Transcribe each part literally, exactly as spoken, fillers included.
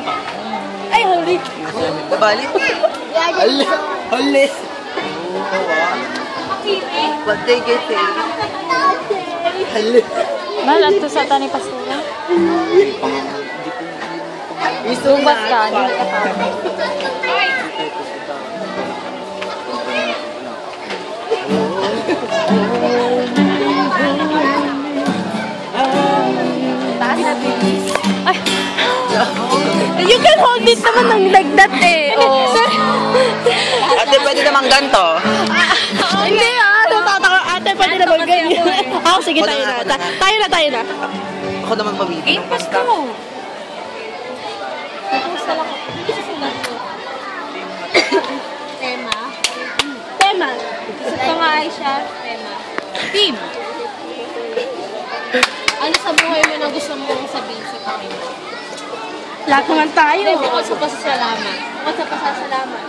pa. Ay, huli. Balik. Halis. Halis. What they get eh. Halis. Mahal, ito sa tani pasura. Isumbat ka, hindi ka pa. You can hold it naman ng like that eh. Oh. Ate, pwede namang ganito. Hindi ah, natataka. Ate, pwede naman ganyan. Ako, sige, tayo na. Tayo na, tayo na. Ako naman pabibig. Game pass ko. Tema. Tema. Ito nga ay siya. Tema. Team. Ano sa buhay mo na gusto mong sabihin sa Panginoon? Lahat naman tayo. Hindi, bukod sa pasasalamat. Bukod sa pasasalamat.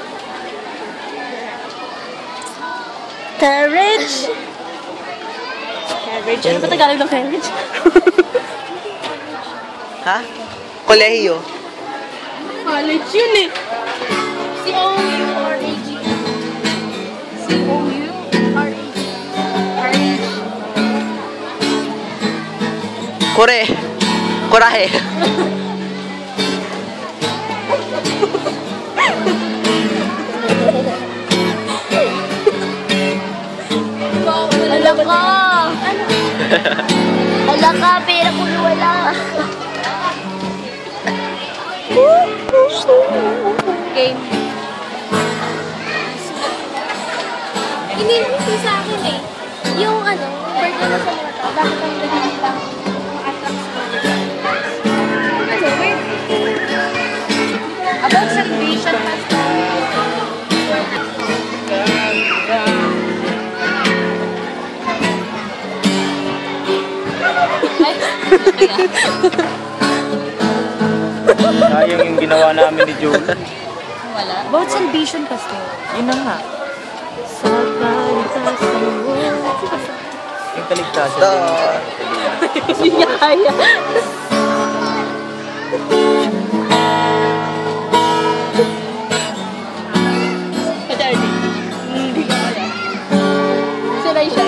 Courage. Courage. Ano ba Tagalog ng courage? Ha? Kolehiyo. College yun eh. C O U R A G E. C O U R A G E. Courage. Kore. Korahe. Wala ka! Wala ka, pera ko wala. Game. Ininisi sa akin eh. Yung ano, birthday mo sa mga tao, bakit ang nagiging lang attracts mo? Ano, wait. About salvation, pastor. Sayang yung ginawa namin ni Joel. Wala. About salvation, pastor. Yun na nga. Sa kaligtasan mo. Yung kaligtasan. Star. Hindi niya kaya. Kadardi. Hindi ko kaya. Sanay siya.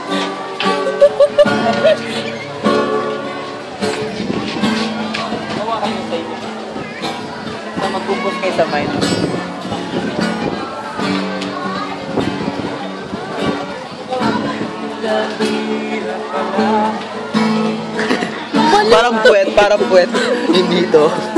Gawa kayo sa iyo. Na mag-compose kayo sa mind. Parang puwet, parang puwet. Hindi to.